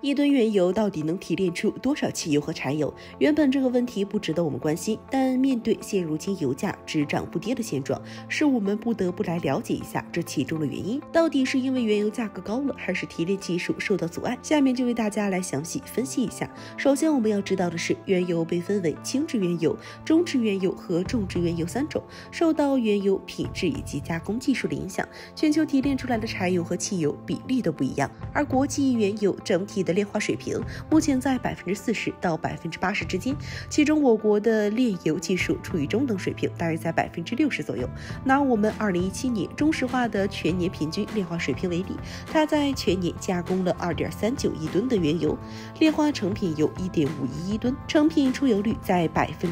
一吨原油到底能提炼出多少汽油和柴油？原本这个问题不值得我们关心，但面对现如今油价只涨不跌的现状，是我们不得不来了解一下这其中的原因。到底是因为原油价格高了，还是提炼技术受到阻碍？下面就为大家来详细分析一下。首先我们要知道的是，原油被分为轻质原油、中质原油和重质原油三种，受到原油品质以及加工技术的影响，全球提炼出来的柴油和汽油比例都不一样。而国际原油整体的炼化水平目前在40%到80%之间，其中我国的炼油技术处于中等水平，大约在60%左右。拿我们2017年中石化的全年平均炼化水平为例，它在全年加工了2.39亿吨的原油，炼化成品油1.51亿吨，成品出油率在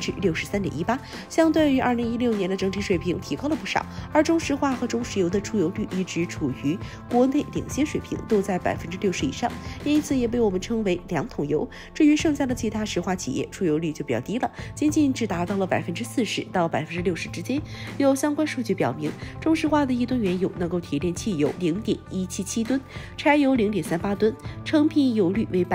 63.18%，相对于2016年的整体水平提高了不少。而中石化和中石油的出油率一直处于国内领先水平，都在60%以上，因此也被我们称为两桶油。至于剩下的其他石化企业，出油率就比较低了，仅仅只达到了40%到60%之间。有相关数据表明，中石化的1吨原油能够提炼汽油0.177吨，柴油0.38吨，成品油率为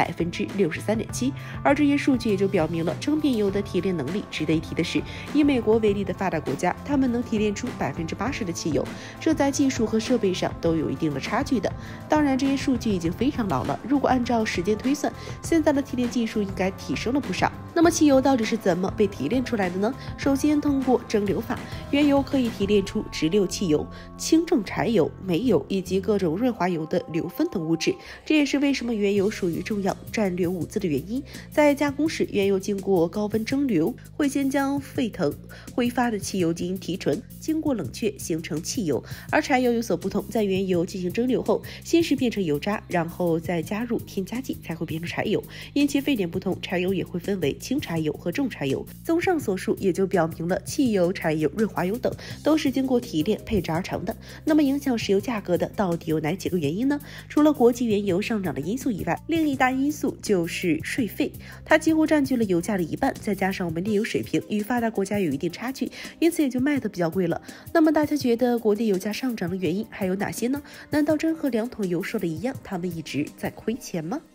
63.7%。而这些数据也就表明了成品油的提炼能力。值得一提的是，以美国为例的发达国家，他们能提炼出80%的汽油，这在技术和设备上都有一定的差距的。当然，这些数据已经非常老了，如果按照时间推算，现在的提炼技术应该提升了不少。那么汽油到底是怎么被提炼出来的呢？首先通过蒸馏法，原油可以提炼出直流汽油、轻重柴油、煤油以及各种润滑油的硫分等物质，这也是为什么原油属于重要战略物资的原因。在加工时，原油经过高温蒸馏，会先将沸腾挥发的汽油进行提纯，经过冷却形成汽油。而柴油有所不同，在原油进行蒸馏后，先是变成油渣，然后再加入添加剂才会变成柴油。因其沸点不同，柴油也会分为轻柴油和重柴油。综上所述，也就表明了汽油、柴油、润滑油等都是经过提炼配制而成的。那么影响石油价格的到底有哪几个原因呢？除了国际原油上涨的因素以外，另一大因素就是税费，它几乎占据了油价的一半，再加上我们炼油水平与发达国家有一定差距，因此也就卖得比较贵了。那么大家觉得国内油价上涨的原因还有哪些呢？难道真和两桶油说的一样，他们一直在亏钱吗？